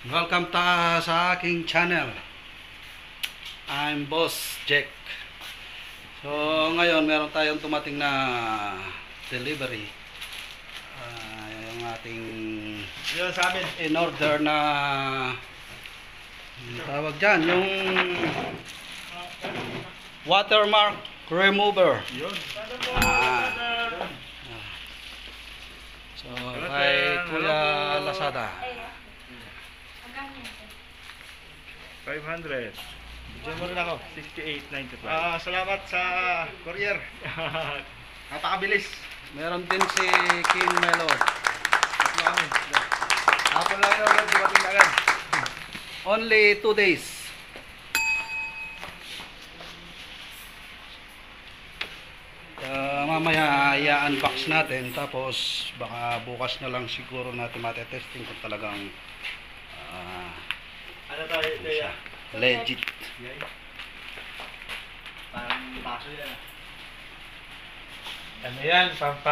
Welcome sa aking channel. I'm Boss Jack. So ngayon meron tayong tumating na delivery. Yung ating Yun sa amin. in order na tawag dyan, yung watermark remover. Yun. So kay Kuya Lazada. 500. Diyan mo rin ako, 68.95. Salamat sa courier. Napakabilis. Meron din si King Melod. Tatlo kami. Hapon lang yun agad, dumating agad. Only 2 days. Mamaya i-unbox natin, tapos baka bukas na lang siguro natin matetesting kung talagang Ano tayo? Ito yan. legit. Parang baso yan. Ano yan?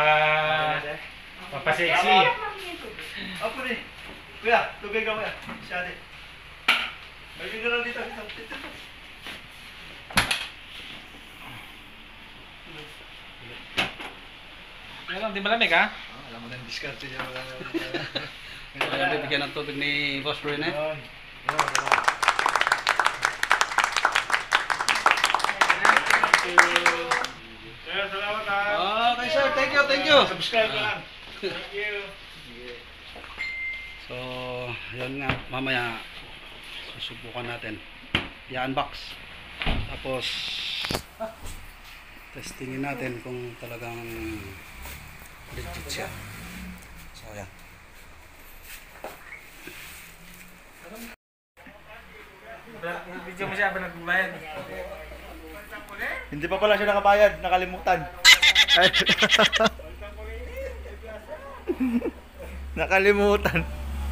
Pampasexy. Opo rin. Kuya, tubig ka kuya. Siyade. May ka lang dito. Dito. Ano, di malamig ha? Alam mo na yung discard niya. Kaya bibigyan ng tubig ni Boss Brune. Sir, salamat ha. Okay sir, thank you. Subscribe ka lang. Thank you. So, yun nga, mamaya susubukan natin. I-unbox. Tapos testingin natin kung talagang legit siya. So, yan. Video mo siya ba nagbayad? Hindi pa pala siya nakabayad, nakalimutan. Nakalimutan.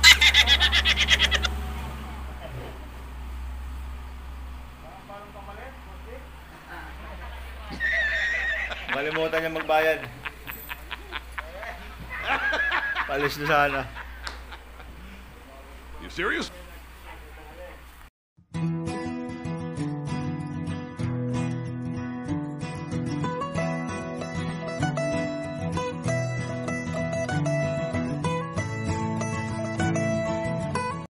Nakalimutan niya magbayad. Palis na sana. You serious?